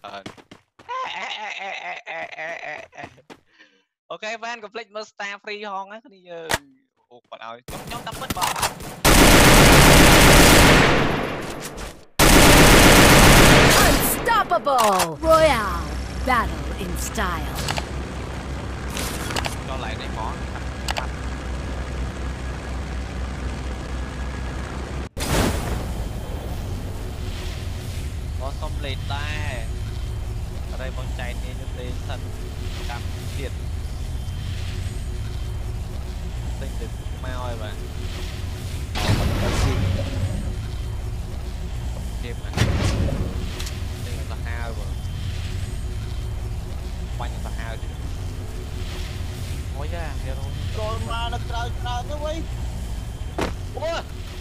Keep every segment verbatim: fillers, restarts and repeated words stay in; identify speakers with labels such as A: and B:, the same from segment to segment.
A: Ờ. Ok van complete mất star free hon á đi giờ ủa còn ơi nhóm nhóm đấm mất bò
B: Unstoppable Royale battle in style.
A: cho lại này món có xong lên ta ở đây con chạy đi lên lên thân cam thiệt tinh được mau ơi bạn kịp này tinh là hai rồi quanh là hai chứ ôi da hero
C: rồi mà nó trời trời cái quỷ
A: ủa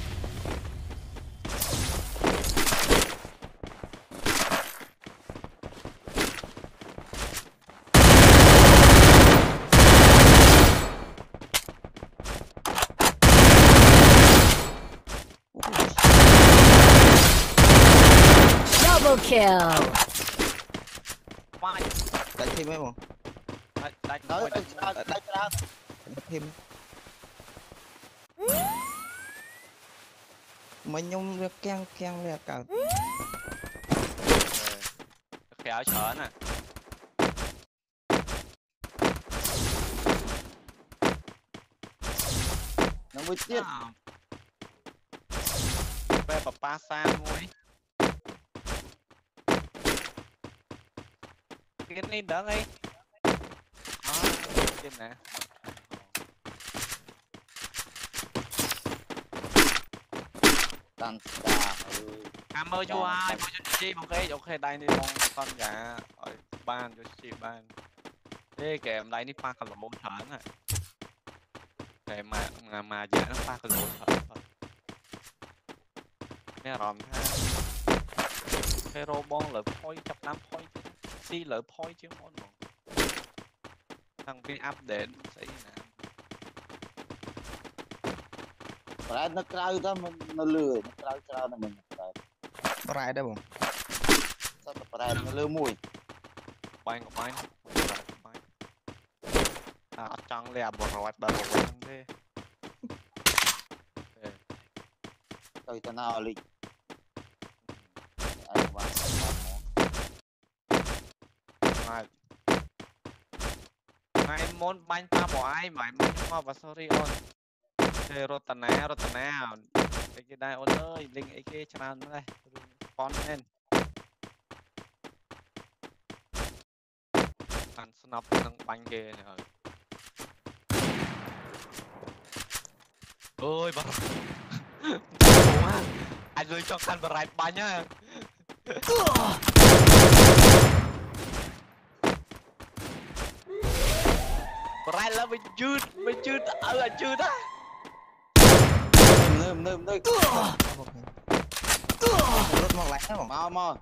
B: Double kill.
A: Vai.
C: đánh thêm mấy bọn
A: Đánh đánh
C: nói
A: đánh
C: đánh đánh ra thêm mấy nhung được keng keng về cả
A: khéo chở nè
C: nó mới tiết
A: về papa sa muối cái này đỡ đi đó trên nè
C: tăng ta
A: à mơ cho ai mơ cho chi một cái ok đây đi con con gà ở ban cho chi ban thế kèm đây đi pha cả lỗ thở này để mà mà mà giá nó pha cả lỗ thở thôi nè ròm ha cái robot lợi phôi chập năm phôi si lợi phôi chứ món mà thằng cái update sẽ nè
C: phải nó cay đó mình nó lười nó cay cay là mình phải đây bọn sao phải nó lừa mùi
A: bay ngọc bay à trăng lẹ bọt rồi bật rồi thế
C: tôi ta nào lịch ai qua
A: mà ai muốn bánh ta bỏ ai mà mình qua và sorry on thế rồi tận nào rồi tận nào cái cái đây ôn ơi linh ấy cái channel đây con lên ăn snap năng bánh ghê này rồi ôi bà anh rồi cho khăn và rải bánh nhá rải là mình chứt mình chứt ở là chứt á
C: nơm nơm nơm rút một lạnh đó mau mau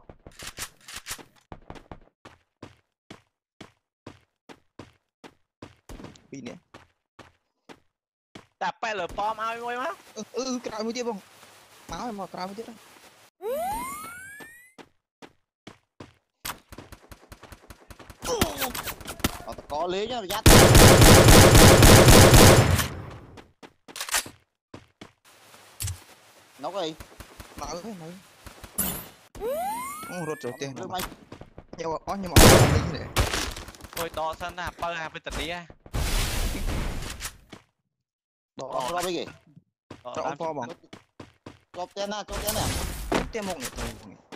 C: pin nè
A: đạp bay lửa bom ai môi má
C: ừ ừ cái mới tiếp không máu em mà cái mới tiếp đấy ờ có lý nhá dắt nấu cái mở cái mở không rút rồi tiền nhưng mà có nhưng mà không lý thế
A: thôi đo sân à bao à với tận đi à
C: đo đo cái gì
A: đo
C: ông pho bằng chốt tiền à chốt tiền nè tiền một này thôi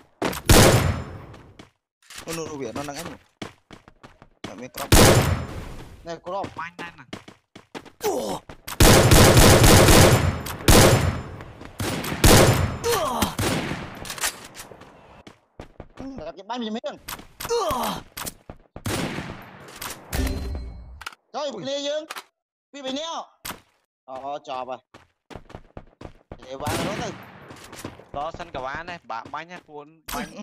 C: nó nó việt nó đang ấy rồi mình crop này crop
A: bánh này nè
C: cái bánh gì miếng rồi bị lia dương bị bị neo ờ trò rồi để bán nó thôi
A: đó sân cả bán này bạn bánh nhá cuốn bánh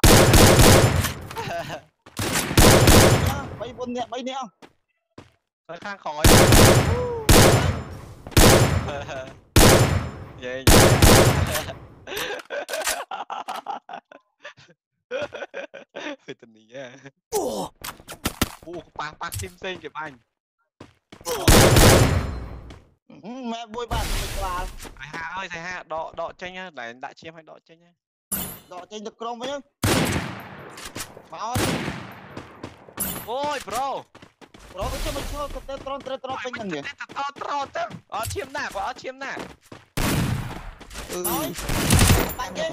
C: bay buôn nhẹ bay neo
A: nó khang khỏi vậy Phải tình nha. Ủa bạc bạc sim xinh kìa anh.
C: Mẹ bôi bạn vào
A: Thầy Hạ ơi thầy Hạ đọ đọ tranh nhá, để đại chiêm hay đọ tranh nhá.
C: đọ trên được chrome với nhá. Bảo
A: Ôi bro.
C: bro cái mà cho cái tên tron tron tron tên thằng nhỉ.
A: To to to. Ở chiêm nè, có chiêm nè.
C: Ừ. Bạn chứ.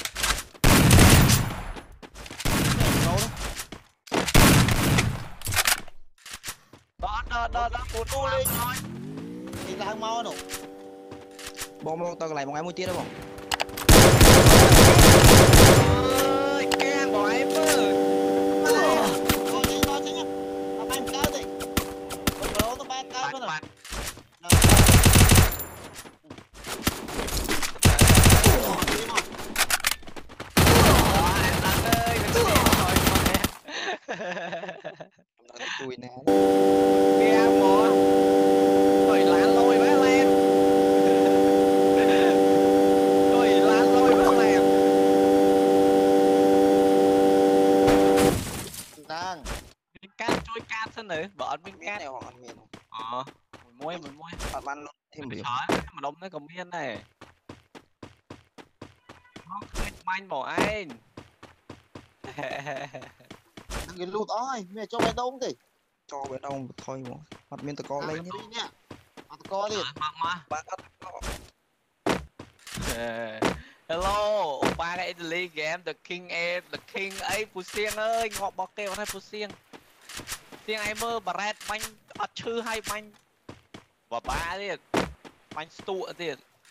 A: Đó đó đó đó một
C: Tu lên thôi. Thì là mau nè.
D: Bom bom tao lại một ai mua chia đâu bông.
A: ơi keng bỏ em ơi.
C: Thôi đi thôi chứ nhá. Tao bán cao đi. Bro tao bán cao nữa.
A: Bạn
D: Chui nè.
A: kia mỏ. Rồi lán lôi bé lên. Rồi lán lôi bé lên.
C: Đang.
A: Cát chui cát thế nữa, bọn mình
D: Miếng
A: cát.
D: này hoặc ăn miếng không?
A: Ờ, mình mua mình mua.
D: Bạn ăn luôn thêm
A: Mình
D: biểu.
A: sợ mà đông nó còn miên này. Nó không manh bỏ anh.
C: Đừng cái lụt ơi, mẹ cho mày đông thì.
D: Cho bên đâu thôi mà. Mặt miếng tao co lên nhé.
C: Nè. Tao co đi.
A: Mắc mà.
D: Bạn ăn nó.
A: Hello, ba cái Italy game The King A, The King ấy Phú Siêng ơi, ngọc bọc kêu hay Phú Siêng. Siêng ai mơ bà rẹt bánh ọt chư hay bánh. Và ba đi. Bánh tụ đi.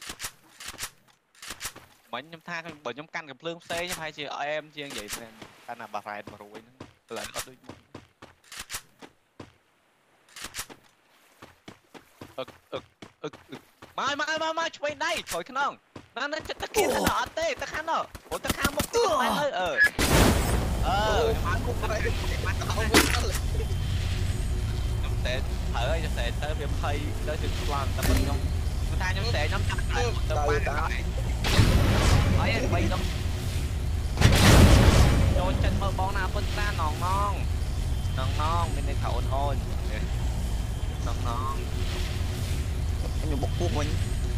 A: Bánh nhóm tha bởi nhóm căn gặp lương xe nhóm hai chị ở em chiêng vậy nên ta là bà rẹt bà rủi nữa. Lại có đôi môn. Ực ực ực ực. Mai mai mai mai chơi đây, thôi khăn không? Nó nó ta kia ta nọ tê, ta khăn nọ. Ủa ta khăn một cái mai ơi ờ. Ờ, bán cũng có đấy. Bán có đấy. Nhóm sẽ thở ơi, nhóm sẽ tới việc thầy tới sự làm ta bình không? Người ta nhóm sẽ nhóm chặt lại một tờ quan các bạn. Ấy anh bay đâu. Cho chân mơ bóng nào phân ta nòng non. Nòng non, mình đây thảo ôn ôn. Nòng non.
D: Em dùng bọc cuốc mình.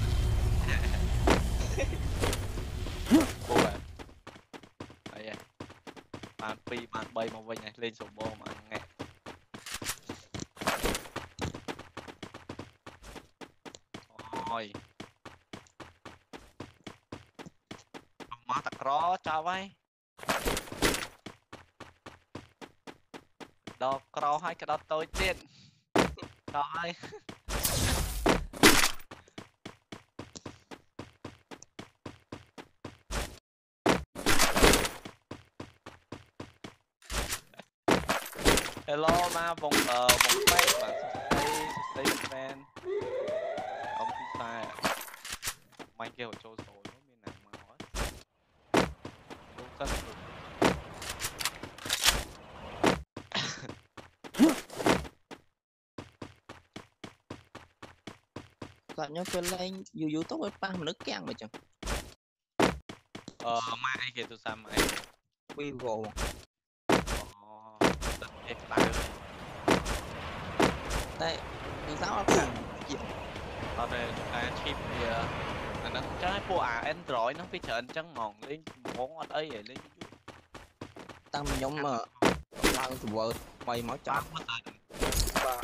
A: Cô à. Đấy à. Bạn pi bạn bay mà vinh này lên sổ bô mà ăn nghe. Rồi. Má tạc rõ cho vậy. Đó rõ hay cái đó tôi tiền. Rồi. Hello ma vòng ờ vòng face bạn stay stay fan ông phi sai à mày kêu cho số nó bên nào mà hỏi cân
D: Làm nhau kêu lên dù dù tốt với ba mà nước keng mà chẳng.
A: ờ mai kêu tôi sao mày
D: Vivo.
A: ờ tất cái tài
D: Đây, vì sao nó thằng gì?
A: ở đây cái chip thì nó trái của à Android nó phải trở anh trắng mòn lên món ở đây vậy lên
D: Tăng nhóm mà lao từ vợ mày máu chó. Và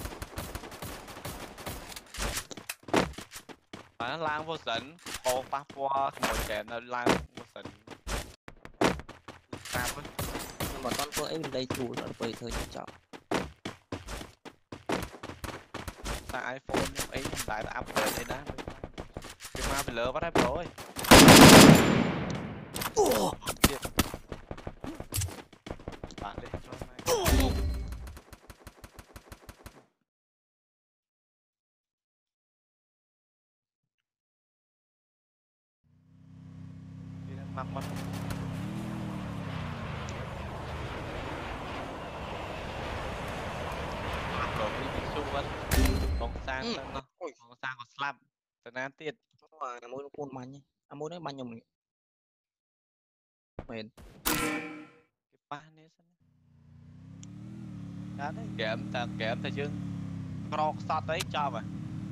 A: và nó lan vô sỉnh cô ba qua ngồi kèm nó lan vô sỉnh sao á
D: mà con tôi ấy bên đây chủ nó bởi thời cho chó.
A: ta iPhone nhưng ấy hiện tại là upgrade đây đó cái ma bị lỡ bắt hết rồi bạn đi cho mày đi lên mặt mặt rồi đi bị su vẫn bóng sang lên nó bóng sang còn slap từ nan tiệt
D: Mà là môi con mày nhé. À môi đấy bao nhiêu mình. Mệt.
A: ba nè đó đấy kèm ta kèm ta chứ còn sao đấy cho mà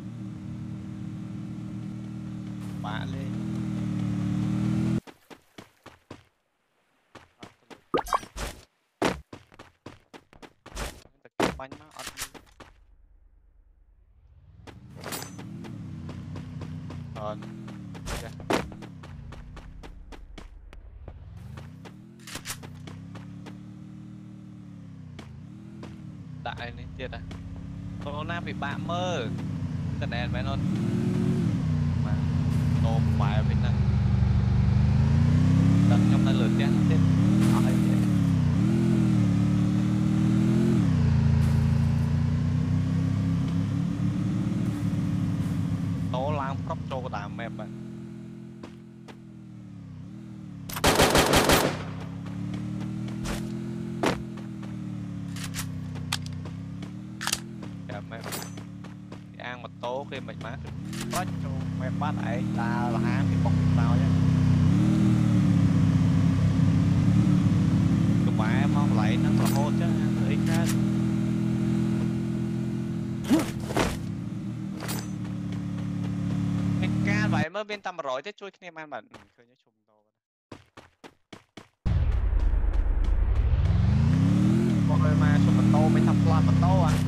A: bạn lên bánh nó ăn rồi đại lên tiệt à corona bị bạn mơ tên đèn vậy luôn mà tôm bài bên năng đặt trong tay lửa tiền tiếp tố lang khóc cho cái đám mẹp bạn mẹp ăn mà tố khi mình má có cho mẹp bát ấy ta là há thì bọc tao nhá tụi mẹ mong lại nó là hôn chứ ý khác cái ca vậy mới bên tầm rồi chứ chui kia man bẩn khơi nhớ chùm đồ mọi người mà chùm mình tô mới thăm plan mình tô à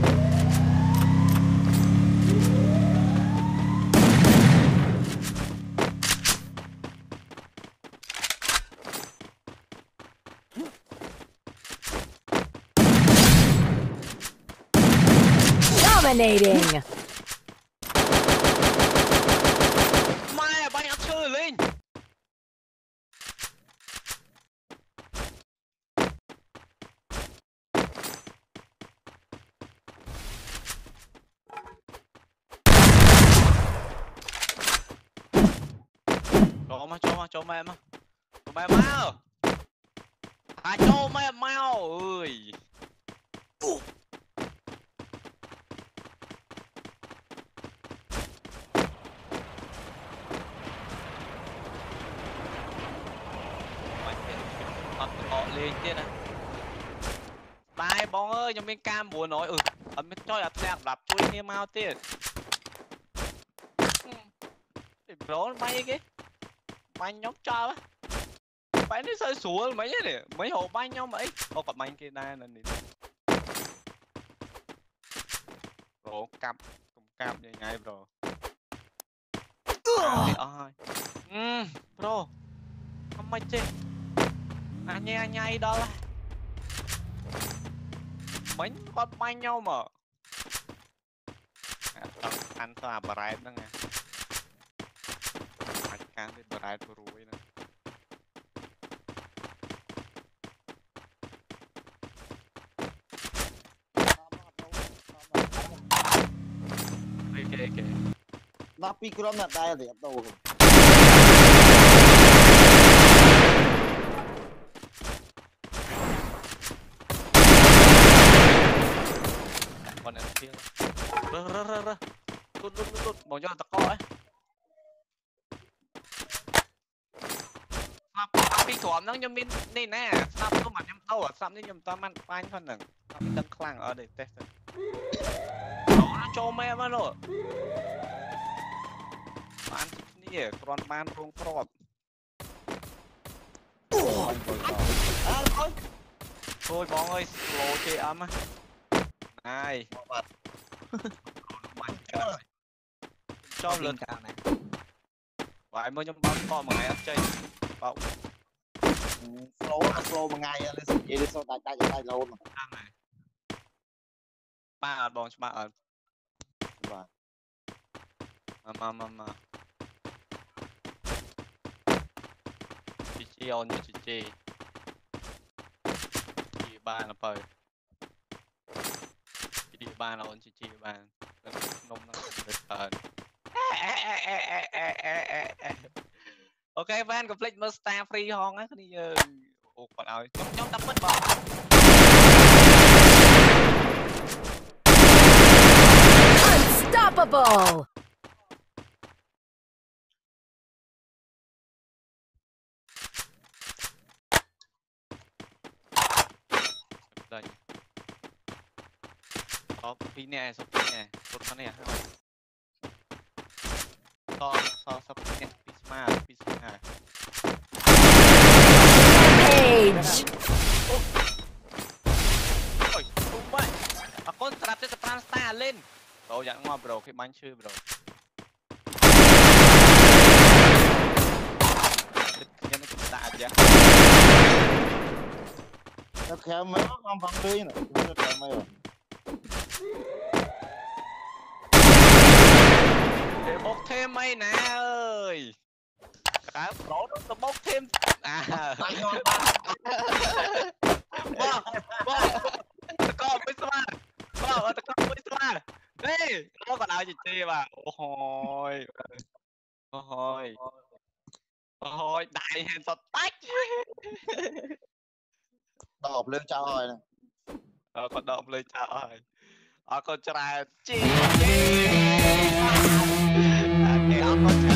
B: Dominating.
A: Mai bay ăn chơi lên. Cho mà cho mà cho mẹ mà. Cho mẹ mau. À cho mẹ mau ơi. Họ lên chứ nè bài bóng ơi trong bên cam buồn nói ừ ấm cho là đẹp đập chui như mau tiền đó bay cái bay nhóc cho á bay nó rơi xuống mấy này mấy hồ bay nhau mấy ô còn bay kia đây là gì rồi cặp cùng cặp như ngay rồi ơi ừ bro không may chứ anh nhai anh nhai đó là mấy con bay nhau mà anh sao bà rái đó nghe anh can đi bà rái bà rùi nè ok ok
C: nó pi crom là đây thì đâu
A: con này kia rơ rơ rơ rơ lút lút lút lút màu cho tao coi snap pi thỏm nó nhom bên đây nè snap nó mặt nhom tao à snap nó nhom tao man phanh phần nè snap đang khlang ở đây test nó cho mẹ mà rồi bạnนี่còn ban rong prop thôi bóng ơi slow chơi ấm á này cho lên
D: cao này
A: vậy mới trong bóng to mà ngày ăn chơi bóng
C: slow là slow một ngày lên gì đi sau tay tay tay lâu mà
A: này ba ở bóng ba ở mà mà mà mà chị chị on chị chị chị ba là phơi chị ba là on chị chị ba nông nó được phơi ok van complete mất star free hòn á đi giờ ủa còn ơi nhóm nhóm tập mất bóng
B: Unstoppable.
A: đây có pin nè số pin nè số con này so so so pin nè pin smart pin smart
B: Age.
A: ôi không vậy à con trap tới tập star lên rồi dặn ngoa bro cái bánh chưa bro cái nó cũng tạ chứ
C: nó khéo mấy con vắng tươi này nó khéo mấy rồi
A: để bốc thêm mấy nè ơi cá bro nó bốc thêm à wow wow con mới xóa wow con mới xóa đây nó còn ai gì chơi mà ôi ôi ôi đại hình sọt tách
C: đọc lên trao rồi này
A: ờ còn động lên trời ờ con trai chi cái con